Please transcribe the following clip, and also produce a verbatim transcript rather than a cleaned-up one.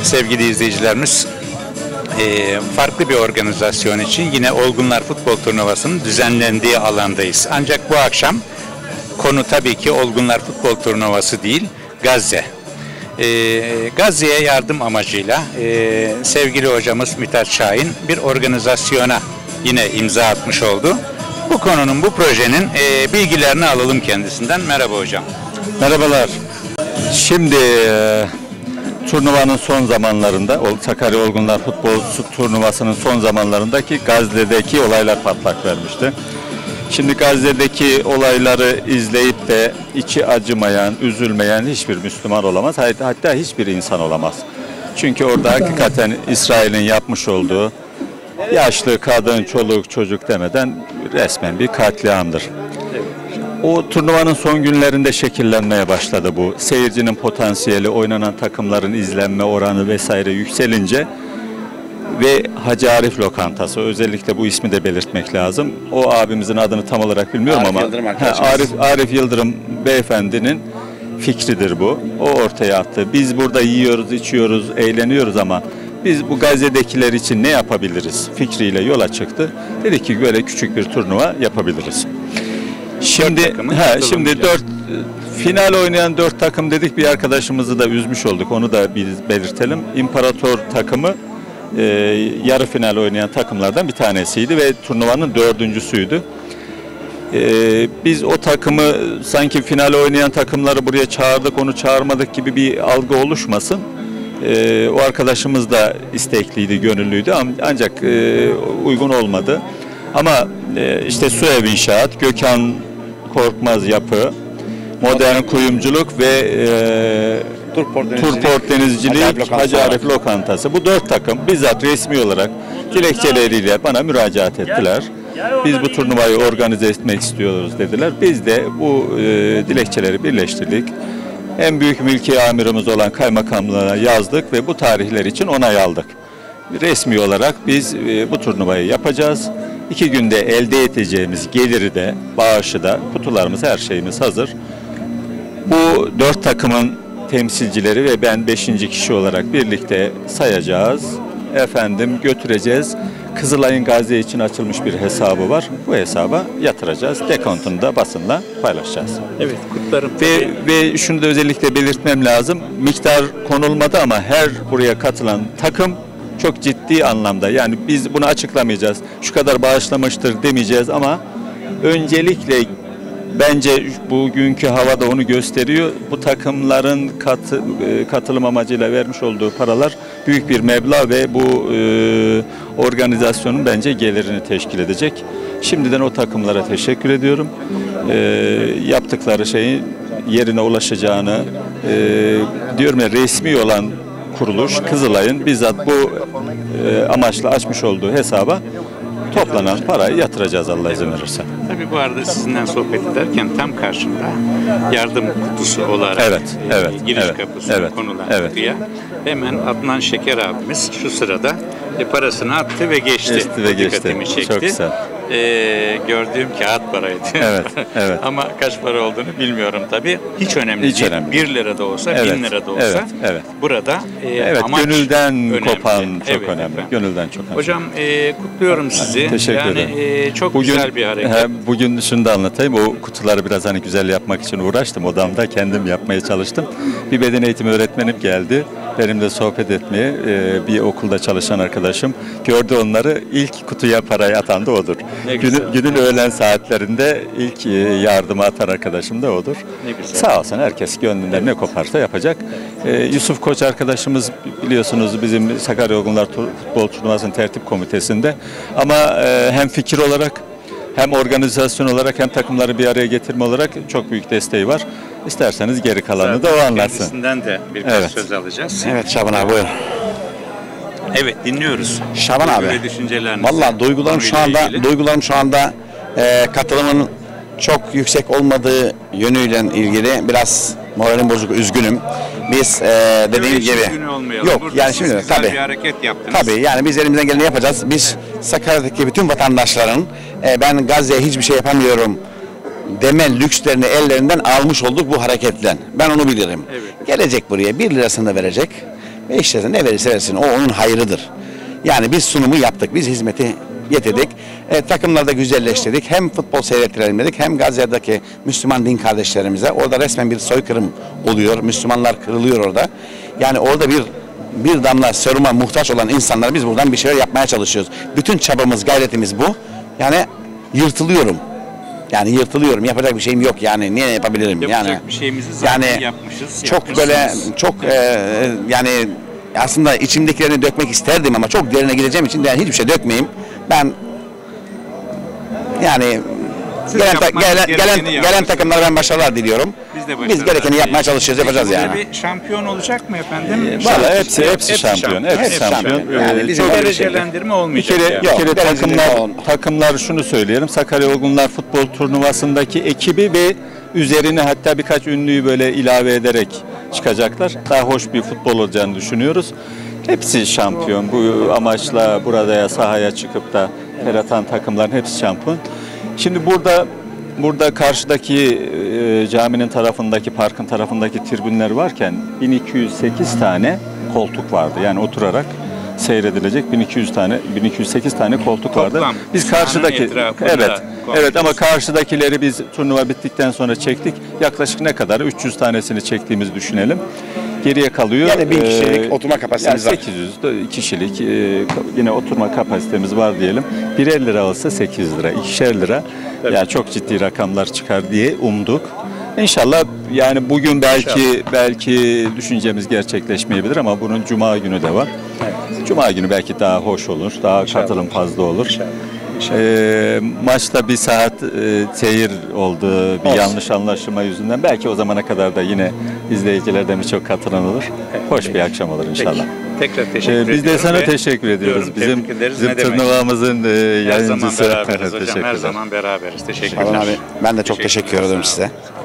Sevgili izleyicilerimiz, e, farklı bir organizasyon için yine Olgunlar Futbol Turnuvası'nın düzenlendiği alandayız. Ancak bu akşam konu tabii ki Olgunlar Futbol Turnuvası değil, Gazze. E, Gazze'ye yardım amacıyla e, sevgili hocamız Mithat Şahin bir organizasyona yine imza atmış oldu. Bu konunun, bu projenin e, bilgilerini alalım kendisinden. Merhaba hocam. Merhabalar. Şimdi e, turnuvanın son zamanlarında, Sakarya Olgunlar Futbol Turnuvası'nın son zamanlarındaki Gazze'deki olaylar patlak vermişti. Şimdi Gazze'deki olayları izleyip de içi acımayan, üzülmeyen hiçbir Müslüman olamaz. Hatta hiçbir insan olamaz. Çünkü orada hakikaten İsrail'in yapmış olduğu yaşlı, kadın, çoluk, çocuk demeden resmen bir katliamdır. O turnuvanın son günlerinde şekillenmeye başladı bu. Seyircinin potansiyeli, oynanan takımların izlenme oranı vesaire yükselince ve Hacı Arif Lokantası, özellikle bu ismi de belirtmek lazım. O abimizin adını tam olarak bilmiyorum Arif ama Yıldırım he, Arif, Arif Yıldırım beyefendinin fikridir bu. O ortaya attı. Biz burada yiyoruz, içiyoruz, eğleniyoruz ama biz bu Gazze'dekiler için ne yapabiliriz fikriyle yola çıktı. Dedi ki böyle küçük bir turnuva yapabiliriz. Şimdi he, şimdi dört final oynayan dört takım dedik, bir arkadaşımızı da üzmüş olduk. Onu da biz belirtelim. İmparator takımı e, yarı final oynayan takımlardan bir tanesiydi ve turnuvanın dördüncüsüydü. E, biz o takımı sanki final oynayan takımları buraya çağırdık, onu çağırmadık gibi bir algı oluşmasın. E, o arkadaşımız da istekliydi, gönüllüydü ancak e, uygun olmadı. Ama e, işte Suev İnşaat, Gökhan Korkmaz Yapı, Modern Kuyumculuk ve e, Turport Denizcilik, Turport Denizcilik, Hacı Arif Lokantası. Bu dört takım bizzat resmi olarak dilekçeleriyle bana müracaat ettiler. Biz bu turnuvayı organize etmek istiyoruz dediler. Biz de bu e, dilekçeleri birleştirdik. En büyük mülki amirimiz olan kaymakamlığa yazdık ve bu tarihler için onay aldık. Resmi olarak biz e, bu turnuvayı yapacağız. İki günde elde edeceğimiz geliri de, bağışı da, kutularımız, her şeyimiz hazır. Bu dört takımın temsilcileri ve ben beşinci kişi olarak birlikte sayacağız. Efendim götüreceğiz. Kızılay'ın Gazze için açılmış bir hesabı var. Bu hesaba yatıracağız. Dekontunu da basınla paylaşacağız. Evet, kutlarım. Ve, ve şunu da özellikle belirtmem lazım. Miktar konulmadı ama her buraya katılan takım çok ciddi anlamda, yani biz bunu açıklamayacağız, şu kadar bağışlamıştır demeyeceğiz ama öncelikle bence bugünkü havada onu gösteriyor. Bu takımların katı, katılım amacıyla vermiş olduğu paralar büyük bir meblağ ve bu e, organizasyonun bence gelirini teşkil edecek. Şimdiden o takımlara teşekkür ediyorum. E, yaptıkları şeyin yerine ulaşacağını e, diyorum ya, resmi olan kuruluş Kızılay'ın bizzat bu e, amaçla açmış olduğu hesaba toplanan parayı yatıracağız Allah izin verirse. Tabii bu arada sizinle sohbet ederken tam karşımda yardım kutusu olarak evet, e, evet, giriş evet, kapısına evet, konulan evet. kutuya hemen Adnan Şeker abimiz şu sırada e, parasını attı ve geçti. Geçti ve geçti. Çekti. Çok güzel. E, gördüğüm kağıt paraydı. Evet, evet. Ama kaç para olduğunu bilmiyorum tabii. Hiç önemli Hiç değil. önemli. Bir lira da olsa, Evet, bin lira da olsa evet, evet. burada e, Evet, amaç gönülden önemli. kopan çok Evet, önemli. efendim. Gönülden çok önemli. Hocam e, kutluyorum sizi. Teşekkür yani, ederim. E, çok bugün, güzel bir hareket. He, bugün şunu da anlatayım. O kutuları biraz hani güzel yapmak için uğraştım. Odamda kendim yapmaya çalıştım. Bir beden eğitimi öğretmenim geldi. Benimle sohbet etmeye, e, bir okulda çalışan arkadaşım gördü onları. İlk kutuya parayı atan da odur. Günün, günün öğlen saatlerinde ilk yardımı atan arkadaşım da odur. Sağ olsun, herkes gönlünden ne koparsa yapacak. E, Yusuf Koç arkadaşımız biliyorsunuz bizim Sakarya Olgunlar Futbol Turnuvası'nın tertip komitesinde. Ama e, hem fikir olarak, hem organizasyon olarak, hem takımları bir araya getirme olarak çok büyük desteği var. İsterseniz geri kalanı Zaten da o anlatsın. Kendisinden de birkaç Evet. söz alacağız. Evet Şaban abi, buyur. Evet, dinliyoruz. Şaban abi. Böyle düşüncelerinizi. Vallahi duygularım şu anda, ilgili. duygularım şu anda e, katılımın çok yüksek olmadığı yönüyle ilgili biraz moralim bozuk, üzgünüm. Biz e, dediğim Öyle gibi üzgün olmayalım. yok Burada yani siz şimdi güzel tabii bir hareket yaptınız. tabii yani biz elimizden geleni yapacağız. Biz Sakarya'daki bütün vatandaşların e, ben Gazze'ye hiçbir şey yapamıyorum deme lükslerini ellerinden almış olduk bu hareketle. Ben onu bilirim. Evet. Gelecek buraya bir lirasını da verecek. Ve işte ne verirse versin o onun hayrıdır. Yani biz sunumu yaptık, biz hizmeti getirdik. E, takımları da güzelleştirdik. Hem futbol seyrettirelim dedik hem Gaziantep'teki Müslüman din kardeşlerimize. Orada resmen bir soykırım oluyor. Müslümanlar kırılıyor orada. Yani orada bir bir damla seruma muhtaç olan insanlara biz buradan bir şeyler yapmaya çalışıyoruz. Bütün çabamız, gayretimiz bu. Yani yırtılıyorum. Yani yırtılıyorum. Yapacak bir şeyim yok. Yani niye yapabilirim? Yapacak yani bir şeyimizi zaten yani yapmışız. çok böyle çok e, yani aslında içimdekilerini dökmek isterdim ama çok derine gideceğim için yani hiçbir şey dökmeyeyim. Ben yani gelen, ta, gelen, gelen, gelen takımlara ben başarılar diliyorum. Biz, de Biz gerekeni yapmaya çalışıyoruz, yapacağız Peki, yani. Bir şampiyon olacak mı efendim? Ee, Valla hepsi, hepsi şampiyon. Hepsi Hepsi şampiyon. şampiyon. Yani Ee, bizim çok- öyle bir Derecelendirme Bir olmayacak. kere, yani. bir Yok, kere dereceli takımlar, olun. takımlar şunu söyleyelim. Sakarya Olgunlar Futbol Turnuvası'ndaki ekibi ve üzerine hatta birkaç ünlüyü böyle ilave ederek çıkacaklar. Daha hoş bir futbol olacağını düşünüyoruz. Hepsi şampiyon. Bu amaçla burada sahaya çıkıp da ter atan takımların hepsi şampiyon. Şimdi burada burada karşıdaki e, caminin tarafındaki, parkın tarafındaki tribünler varken bin iki yüz sekiz tane koltuk vardı. Yani oturarak seyredilecek bin iki yüz tane bin iki yüz sekiz tane koltuk vardı. Toplam. Biz Sahanın karşıdaki etrafında evet koltuk. evet ama karşıdakileri biz turnuva bittikten sonra çektik. Yaklaşık ne kadar? üç yüz tanesini çektiğimizi düşünelim. Geriye kalıyor. Yani bin kişilik Ee, oturma kapasitemiz var. yani sekiz yüz kişilik e, yine oturma kapasitemiz var diyelim. Birer lira olsa sekiz lira, ikişer lira. Yani çok ciddi rakamlar çıkar diye umduk. İnşallah yani bugün belki belki düşüncemiz gerçekleşmeyebilir ama bunun cuma günü de var. Cuma günü belki daha hoş olur, daha katılım fazla olur. Ee, maçta bir saat e, seyir oldu, bir Olsun. yanlış anlaşılma yüzünden. Belki o zamana kadar da yine izleyicilerden birçok katılan olur. Hoş bir akşam olur inşallah. Tekrar teşekkür Ee, ediyorum. biz de sana ve teşekkür ediyoruz. diyorum, Bizim, tebrik ederiz. bizim Ne demek? turnuvamızın e, Her zaman yayıncısı. beraberiz hocam. Her Teşekkürler. zaman beraberiz. Teşekkürler. Tamam abi. Ben de çok teşekkür Teşekkürler, ederim sağ size. olun.